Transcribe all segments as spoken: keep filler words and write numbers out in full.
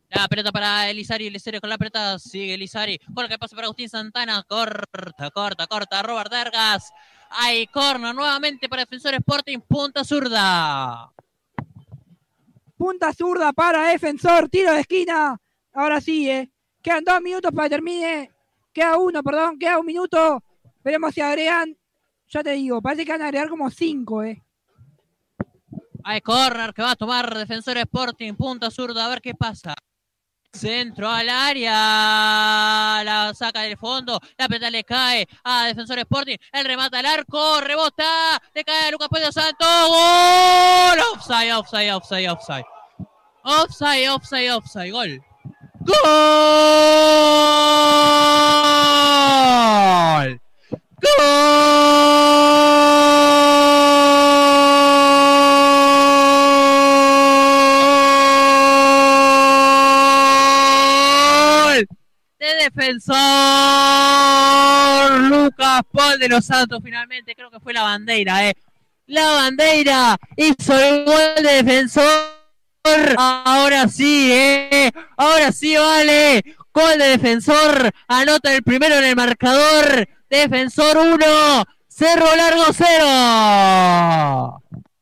La pelota para Elizari, Elizari con la pelota, sigue Elizari, con el que pasa para Agustín Santana, corta, corta, corta, Robert Dergas, hay corner nuevamente para Defensor Sporting, punta zurda. Punta zurda para Defensor, tiro de esquina, ahora sí, eh. Quedan dos minutos para que termine, queda uno, perdón, queda un minuto, veremos si agregan, ya te digo, parece que van a agregar como cinco, eh. Hay corner que va a tomar Defensor Sporting, punta zurda, a ver qué pasa. Centro al área, la saca del fondo, la pelota le cae a Defensor Sporting, el remata al arco, rebota, le cae a Lucas Pedro Santos, gol, offside, offside, offside, offside, offside, offside, offside, gol, gol, gol. Defensor Lucas Paul de los Santos, finalmente creo que fue la bandera, eh. La bandera hizo el gol de Defensor. Ahora sí, eh. Ahora sí vale. Gol de Defensor. Anota el primero en el marcador. Defensor uno, Cerro Largo cero.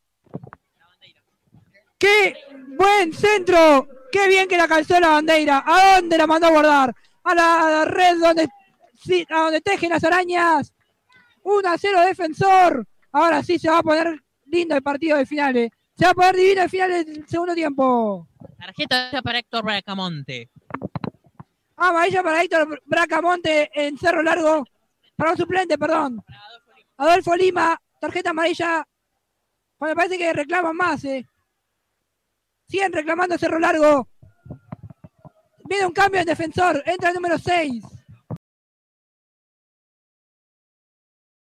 ¡Qué buen centro! ¡Qué bien que la calzó la bandera! ¿A dónde la mandó a guardar? A la red donde, sí, a donde tejen las arañas. uno a cero Defensor. Ahora sí se va a poner lindo el partido de finales. Se va a poner divino el final del segundo tiempo. Tarjeta para Héctor Bracamonte. Amarilla para Héctor Bracamonte en Cerro Largo. Para un suplente, perdón. Adolfo Lima. Tarjeta amarilla. Me parece que reclaman más, eh. Siguen reclamando Cerro Largo. Viene un cambio en Defensor. Entra el número seis.